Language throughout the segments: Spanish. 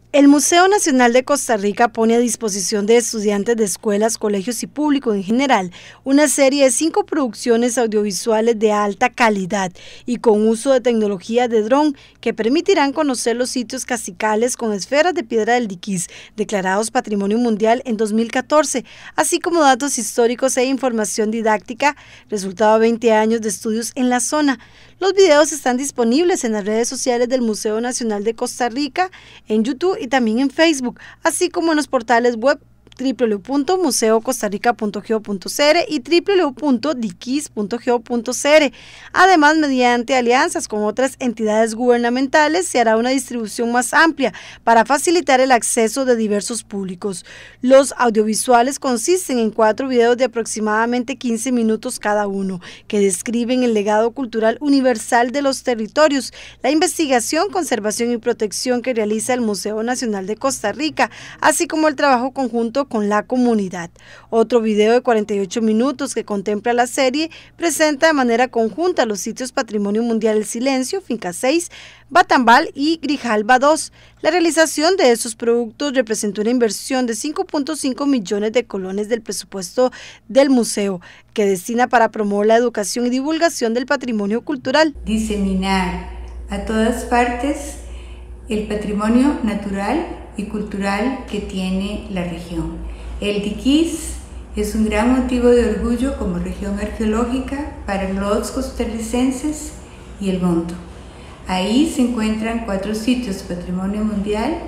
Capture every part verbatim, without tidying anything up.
El Museo Nacional de Costa Rica pone a disposición de estudiantes de escuelas, colegios y público en general una serie de cinco producciones audiovisuales de alta calidad y con uso de tecnología de dron que permitirán conocer los sitios cacicales con esferas de piedra del Diquís, declarados Patrimonio Mundial en dos mil catorce, así como datos históricos e información didáctica, resultado de veinte años de estudios en la zona. Los videos están disponibles en las redes sociales del Museo Nacional de Costa Rica, en YouTube y también en Facebook, así como en los portales web doble u doble u doble u punto museo costa rica punto geo punto c r y doble u doble u doble u punto diquis punto geo punto c r. Además, mediante alianzas con otras entidades gubernamentales, se hará una distribución más amplia para facilitar el acceso de diversos públicos. Los audiovisuales consisten en cuatro videos de aproximadamente quince minutos cada uno, que describen el legado cultural universal de los territorios, la investigación, conservación y protección que realiza el Museo Nacional de Costa Rica, así como el trabajo conjunto con la comunidad. Otro video de cuarenta y ocho minutos que contempla la serie presenta de manera conjunta los sitios Patrimonio Mundial El Silencio, Finca seis, Batambal y Grijalba dos. La realización de estos productos representó una inversión de cinco punto cinco millones de colones del presupuesto del museo, que destina para promover la educación y divulgación del patrimonio cultural. Diseminar a todas partes el patrimonio natural y cultural que tiene la región. El Diquís es un gran motivo de orgullo como región arqueológica para los costarricenses y el mundo. Ahí se encuentran cuatro sitios Patrimonio Mundial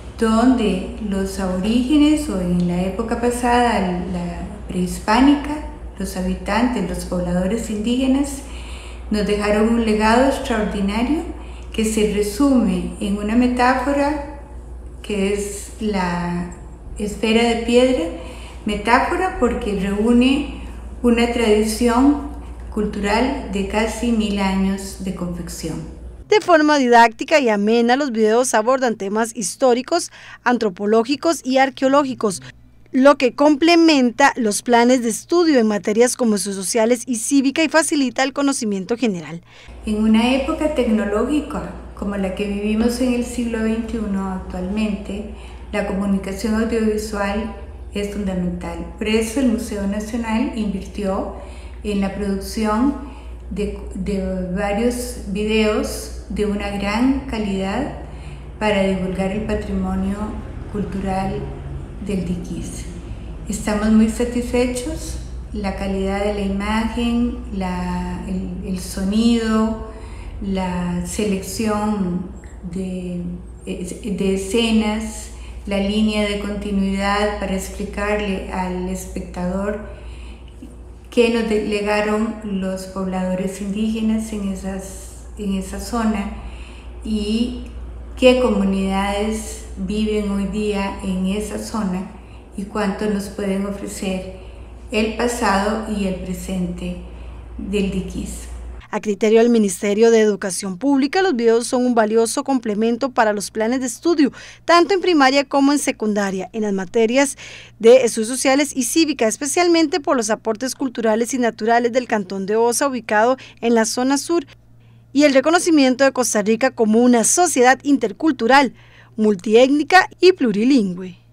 donde los aborígenes o en la época pasada, la prehispánica, los habitantes, los pobladores indígenas nos dejaron un legado extraordinario que se resume en una metáfora que es la esfera de piedra, metáfora porque reúne una tradición cultural de casi mil años de confección. De forma didáctica y amena, los videos abordan temas históricos, antropológicos y arqueológicos, lo que complementa los planes de estudio en materias como sociales y cívica y facilita el conocimiento general. En una época tecnológica como la que vivimos en el siglo veintiuno actualmente, la comunicación audiovisual es fundamental. Por eso el Museo Nacional invirtió en la producción de, de varios videos de una gran calidad para divulgar el patrimonio cultural del Diquís. Estamos muy satisfechos, la calidad de la imagen, la, el, el sonido, la selección de, de escenas, la línea de continuidad para explicarle al espectador qué nos legaron los pobladores indígenas en, esas, en esa zona y qué comunidades viven hoy día en esa zona y cuánto nos pueden ofrecer el pasado y el presente del Diquís. A criterio del Ministerio de Educación Pública, los videos son un valioso complemento para los planes de estudio, tanto en primaria como en secundaria, en las materias de estudios sociales y cívica, especialmente por los aportes culturales y naturales del Cantón de Osa, ubicado en la zona sur, y el reconocimiento de Costa Rica como una sociedad intercultural, multiétnica y plurilingüe.